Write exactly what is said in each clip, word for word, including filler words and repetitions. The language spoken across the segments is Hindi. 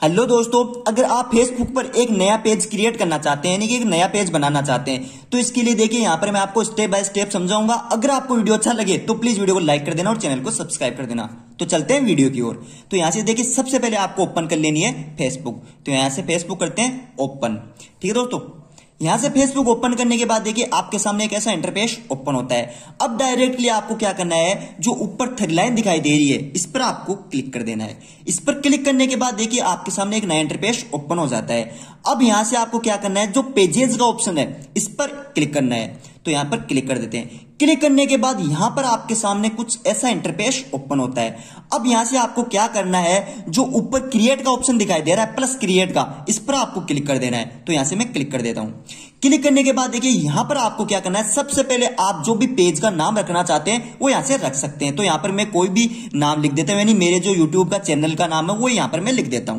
हेलो दोस्तों, अगर आप फेसबुक पर एक नया पेज क्रिएट करना चाहते हैं, यानी कि एक नया पेज बनाना चाहते हैं, तो इसके लिए देखिए यहाँ पर मैं आपको स्टेप बाय स्टेप समझाऊंगा। अगर आपको वीडियो अच्छा लगे तो प्लीज वीडियो को लाइक कर देना और चैनल को सब्सक्राइब कर देना। तो चलते हैं वीडियो की ओर। तो यहाँ से देखिए सबसे पहले आपको ओपन कर लेनी है फेसबुक। तो यहाँ से फेसबुक करते हैं ओपन। ठीक है दोस्तों, यहां से फेसबुक ओपन करने के बाद देखिए आपके सामने एक ऐसा इंटरफेस ओपन होता है। अब डायरेक्टली आपको क्या करना है, जो ऊपर थ्री लाइन दिखाई दे रही है इस पर आपको क्लिक कर देना है। इस पर क्लिक करने के बाद देखिए आपके सामने एक नया इंटरफेस ओपन हो जाता है। अब यहां से आपको क्या करना है, जो पेजेस का ऑप्शन है इस पर क्लिक करना है। तो यहां पर क्लिक कर देते हैं। क्लिक करने के बाद यहां पर आपके सामने कुछ ऐसा इंटरफेस ओपन होता है। अब यहां से आपको क्या करना है, जो ऊपर क्रिएट का ऑप्शन दिखाई दे रहा है प्लस क्रिएट का, इस पर आपको क्लिक कर देना है। तो यहां से मैं क्लिक कर देता हूं। क्लिक करने के बाद देखिए यहां पर आपको क्या करना है, सबसे पहले आप जो भी पेज का नाम रखना चाहते हैं वो यहां से रख सकते हैं। तो यहां पर मैं कोई भी नाम लिख देता हूं, यानी मेरे जो यूट्यूब का चैनल का नाम है वो यहां पर मैं लिख देता हूं।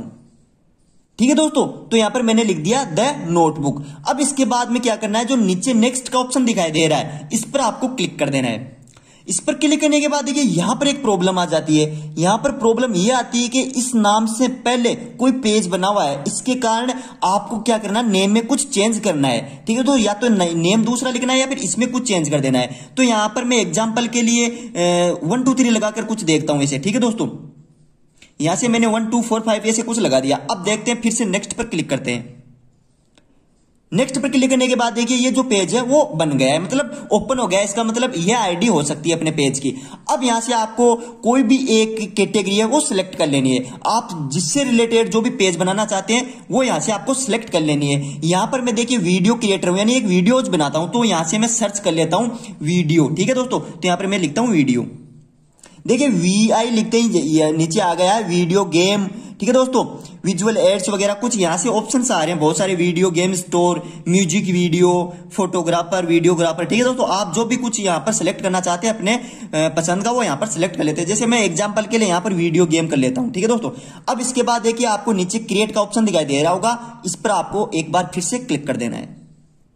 ठीक है दोस्तों, तो यहां पर मैंने लिख दिया द नोटबुक। अब इसके बाद में क्या करना है, जो नीचे नेक्स्ट का ऑप्शन दिखाई दे रहा है इस पर आपको क्लिक कर देना है। इस पर क्लिक करने के बाद देखिए यहां पर एक प्रॉब्लम आ जाती है। यहां पर प्रॉब्लम यह आती है कि इस नाम से पहले कोई पेज बना हुआ है, इसके कारण आपको क्या करना है, नेम में कुछ चेंज करना है। ठीक है, तो या तो नेम दूसरा लिखना है या फिर इसमें कुछ चेंज कर देना है। तो यहां पर मैं एग्जांपल के लिए वन टू थ्री लगाकर कुछ देखता हूं इसे। ठीक है दोस्तों, यहां से मैंने वन टू फोर फाइव ऐसे कुछ लगा दिया। अब देखते हैं, फिर से नेक्स्ट पर क्लिक करते हैं। नेक्स्ट पर क्लिक करने के बाद देखिए ये जो पेज है वो बन गया है, मतलब ओपन हो गया है। इसका मतलब ये आईडी हो सकती है अपने पेज की। अब यहां से आपको कोई भी एक कैटेगरी है वो सिलेक्ट कर लेनी है। आप जिससे रिलेटेड जो भी पेज बनाना चाहते हैं वो यहां से आपको सिलेक्ट कर लेनी है। यहां पर मैं देखिए वीडियो क्रिएटर हूं, यानी एक वीडियोज बनाता हूं, तो यहां से मैं सर्च कर लेता हूं वीडियो। ठीक है दोस्तों, तो यहां पर मैं लिखता हूं वीडियो। देखिए वी आई लिखते ही नीचे आ गया है वीडियो गेम। ठीक है दोस्तों, विजुअल एड्स वगैरह कुछ यहां से ऑप्शंस आ रहे हैं बहुत सारे, video game store, music video, photographer, videographer. ठीक है दोस्तों, आप जो भी कुछ यहां पर सिलेक्ट करना चाहते हैं अपने पसंद का वो यहां पर सिलेक्ट कर लेते हैं। जैसे मैं एग्जांपल के लिए यहां पर वीडियो गेम कर लेता हूं। ठीक है दोस्तों, अब इसके बाद देखिए आपको नीचे क्रिएट का ऑप्शन दिखाई दे रहा होगा, इस पर आपको एक बार फिर से क्लिक कर देना है।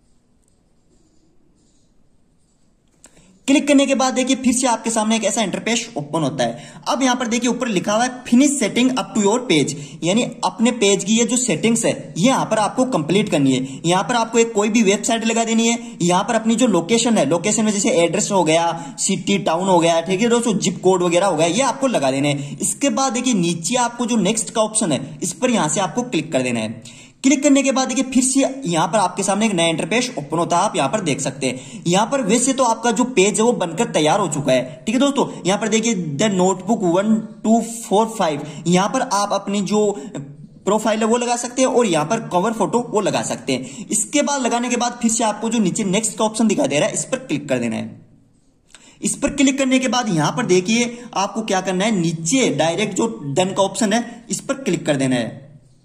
क्लिक करने के बाद देखिए फिर से आपके सामने एक ऐसा इंटरफेस ओपन होता है। अब यहां पर देखिए ऊपर लिखा हुआ है finish setting up to your page, यानी अपने पेज की ये जो सेटिंग्स है ये यहां पर आपको कंप्लीट करनी है। यहां पर आपको एक कोई भी वेबसाइट लगा देनी है। यहां पर अपनी जो लोकेशन है, लोकेशन में जैसे एड्रेस हो गया, सिटी टाउन हो गया, ठीक है दोस्तों, जिप कोड वगैरह हो गया, ये आपको लगा देने हैं। इसके बाद देखिए नीचे आपको जो नेक्स्ट का ऑप्शन है इस पर यहां से आपको क्लिक कर देना है। क्लिक करने के बाद देखिए फिर से यहां पर आपके सामने एक नया इंटरफेस ओपन होता है। आप यहां पर देख सकते हैं, यहां पर वैसे तो आपका जो पेज है वो बनकर तैयार हो चुका है। ठीक है दोस्तों, यहां पर देखिए the notebook one two four five, यहां पर आप अपनी जो प्रोफाइल है वो लगा सकते हैं और यहां पर कवर फोटो वो लगा सकते हैं। इसके बाद लगाने के बाद फिर से आपको जो नीचे नेक्स्ट का ऑप्शन दिखाई दे रहा है इस पर क्लिक कर देना है। इस पर क्लिक करने के बाद यहां पर देखिए आपको क्या करना है, नीचे डायरेक्ट जो डन का ऑप्शन है इस पर क्लिक कर देना है।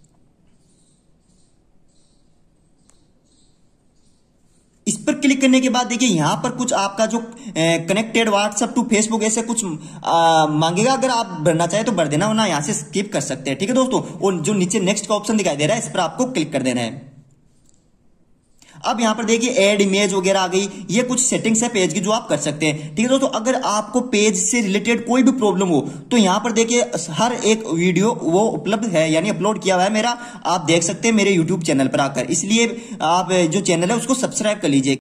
इस पर क्लिक करने के बाद देखिए यहां पर कुछ आपका जो कनेक्टेड व्हाट्सएप टू फेसबुक ऐसे कुछ आ, मांगेगा। अगर आप भरना चाहे तो भर देना, वरना यहां से स्किप कर सकते हैं। ठीक है दोस्तों, और जो नीचे नेक्स्ट का ऑप्शन दिखाई दे रहा है इस पर आपको क्लिक कर देना है। अब यहां पर देखिए ऐड इमेज वगैरह आ गई, ये कुछ सेटिंग्स है पेज की जो आप कर सकते हैं। ठीक है दोस्तों, अगर आपको पेज से रिलेटेड कोई भी प्रॉब्लम हो तो यहां पर देखिए हर एक वीडियो वो उपलब्ध है, यानी अपलोड किया हुआ है मेरा, आप देख सकते हैं मेरे यूट्यूब चैनल पर आकर। इसलिए आप जो चैनल है उसको सब्सक्राइब कर लीजिए।